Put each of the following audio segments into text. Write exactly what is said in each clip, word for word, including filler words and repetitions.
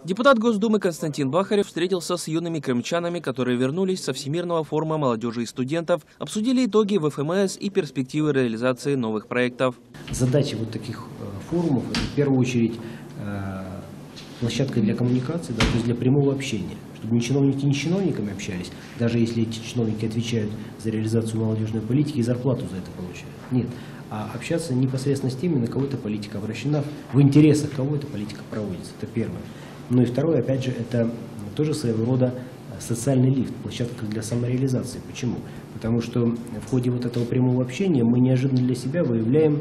Депутат Госдумы Константин Бахарев встретился с юными крымчанами, которые вернулись со Всемирного форума молодежи и студентов, обсудили итоги ВФМС и перспективы реализации новых проектов. Задача вот таких форумов – это в первую очередь площадка для коммуникации, да, то есть для прямого общения, чтобы не чиновники не с чиновниками общались, даже если эти чиновники отвечают за реализацию молодежной политики и зарплату за это получают. Нет, а общаться непосредственно с теми, на кого эта политика обращена, в интересах кого эта политика проводится. Это первое. Ну и второе, опять же, это тоже своего рода социальный лифт, площадка для самореализации. Почему? Потому что в ходе вот этого прямого общения мы неожиданно для себя выявляем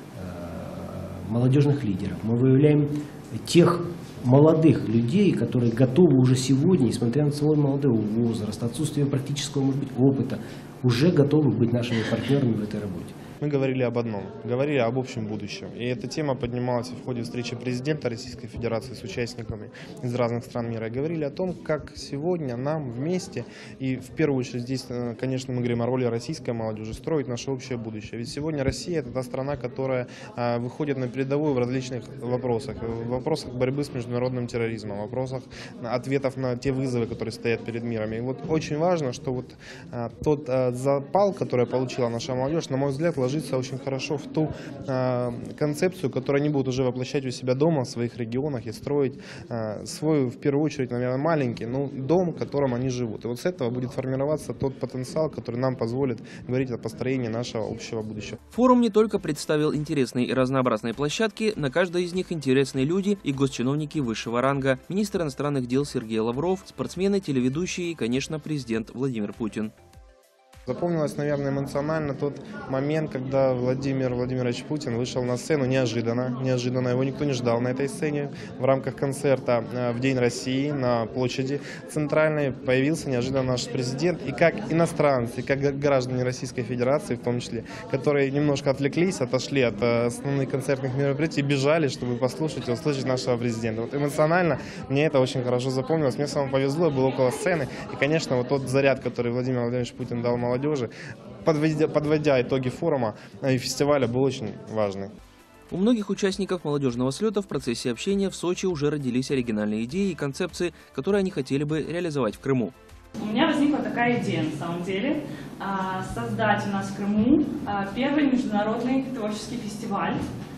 э, молодежных лидеров, мы выявляем тех молодых людей, которые готовы уже сегодня, несмотря на свой молодой возраст, отсутствие практического, может быть, опыта, уже готовы быть нашими партнерами в этой работе. Мы говорили об одном, говорили об общем будущем. И эта тема поднималась в ходе встречи президента Российской Федерации с участниками из разных стран мира. И говорили о том, как сегодня нам вместе, и в первую очередь здесь, конечно, мы говорим о роли российской молодежи, строить наше общее будущее. Ведь сегодня Россия – это та страна, которая выходит на передовую в различных вопросах. В вопросах борьбы с международным терроризмом, в вопросах ответов на те вызовы, которые стоят перед миром. И вот очень важно, что вот тот запал, который получила наша молодежь, на мой взгляд, ложится очень хорошо в ту э, концепцию, которую они будут уже воплощать у себя дома, в своих регионах и строить э, свой, в первую очередь, наверное, маленький, но дом, в котором они живут. И вот с этого будет формироваться тот потенциал, который нам позволит говорить о построении нашего общего будущего. Форум не только представил интересные и разнообразные площадки, на каждой из них интересные люди и госчиновники высшего ранга, министр иностранных дел Сергей Лавров, спортсмены, телеведущие и, конечно, президент Владимир Путин. Запомнилось, наверное, эмоционально тот момент, когда Владимир Владимирович Путин вышел на сцену неожиданно. Неожиданно его никто не ждал на этой сцене. В рамках концерта в День России на площади Центральной появился неожиданно наш президент. И как иностранцы, как граждане Российской Федерации, в том числе, которые немножко отвлеклись, отошли от основных концертных мероприятий, бежали, чтобы послушать и услышать нашего президента. Вот эмоционально мне это очень хорошо запомнилось. Мне самому повезло, я был около сцены. И, конечно, вот тот заряд, который Владимир Владимирович Путин дал молодежи, подводя, подводя итоги форума и фестиваля, был очень важный. У многих участников молодежного слета в процессе общения в Сочи уже родились оригинальные идеи и концепции, которые они хотели бы реализовать в Крыму. У меня возникла такая идея, на самом деле, создать у нас в Крыму первый международный творческий фестиваль,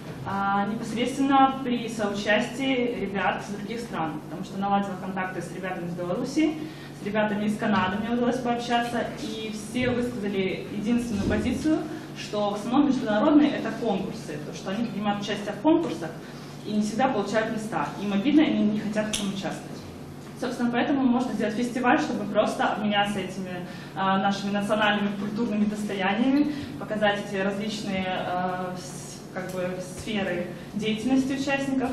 непосредственно при соучастии ребят из других стран, потому что наладила контакты с ребятами из Беларуси, с ребятами из Канады мне удалось пообщаться, и все высказали единственную позицию, что в основном международные это конкурсы, то что они принимают участие в конкурсах и не всегда получают места, им обидно, и они не хотят в этом участвовать. Собственно, поэтому можно сделать фестиваль, чтобы просто обменяться этими э, нашими национальными культурными достояниями, показать эти различные э, как бы сферы деятельности участников.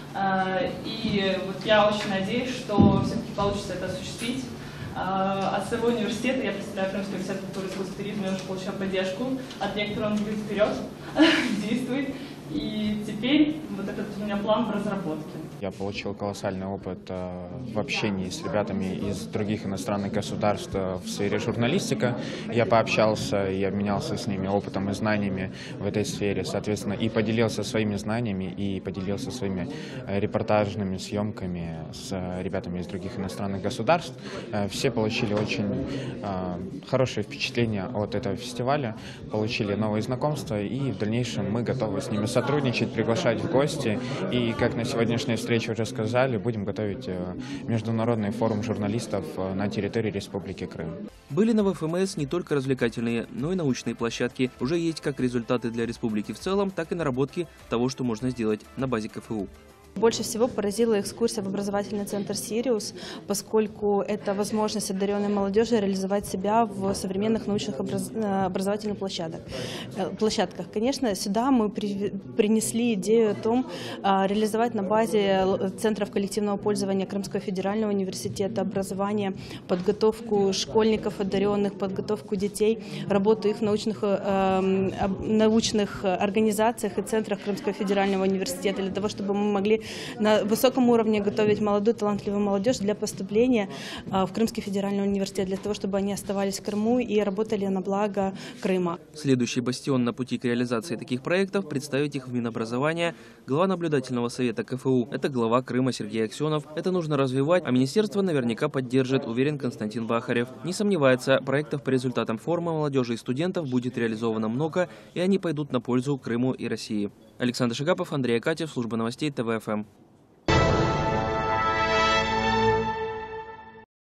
И вот я очень надеюсь, что все-таки получится это осуществить. От своего университета, я представляю Крымский университет культуры и искусства и туризма, я уже получила поддержку от ректора, он говорит: вперед, действуй. И теперь вот этот у меня план в разработке. Я получил колоссальный опыт э, в общении с ребятами из других иностранных государств в сфере журналистики. Я пообщался и обменялся с ними опытом и знаниями в этой сфере, соответственно, и поделился своими знаниями, и поделился своими э, репортажными съемками с э, ребятами из других иностранных государств. Э, все получили очень э, хорошее впечатление от этого фестиваля, получили новые знакомства, и в дальнейшем мы готовы с ними сотрудничать, приглашать в гости, и, как на сегодняшней встрече уже сказали, будем готовить международный форум журналистов на территории Республики Крым. Были на ВФМС не только развлекательные, но и научные площадки. Уже есть как результаты для республики в целом, так и наработки того, что можно сделать на базе КФУ. Больше всего поразила экскурсия в образовательный центр «Сириус», поскольку это возможность одаренной молодежи реализовать себя в современных научных образ... образовательных площадок. площадках. Конечно, сюда мы при... принесли идею о том, реализовать на базе центров коллективного пользования Крымского федерального университета образования, подготовку школьников одаренных, подготовку детей, работу их в научных, э, научных организациях и центрах Крымского федерального университета, для того, чтобы мы могли на высоком уровне готовить молодую талантливую молодежь для поступления в Крымский федеральный университет, для того, чтобы они оставались в Крыму и работали на благо Крыма. Следующий бастион на пути к реализации таких проектов – представить их в Минобразование. Глава наблюдательного совета ка эф у – это глава Крыма Сергей Аксенов. Это нужно развивать, а министерство наверняка поддержит, уверен Константин Бахарев. Не сомневается, проектов по результатам форума молодежи и студентов будет реализовано много, и они пойдут на пользу Крыму и России. Александр Шигапов, Андрей Акатьев, служба новостей тэ вэ эф эм.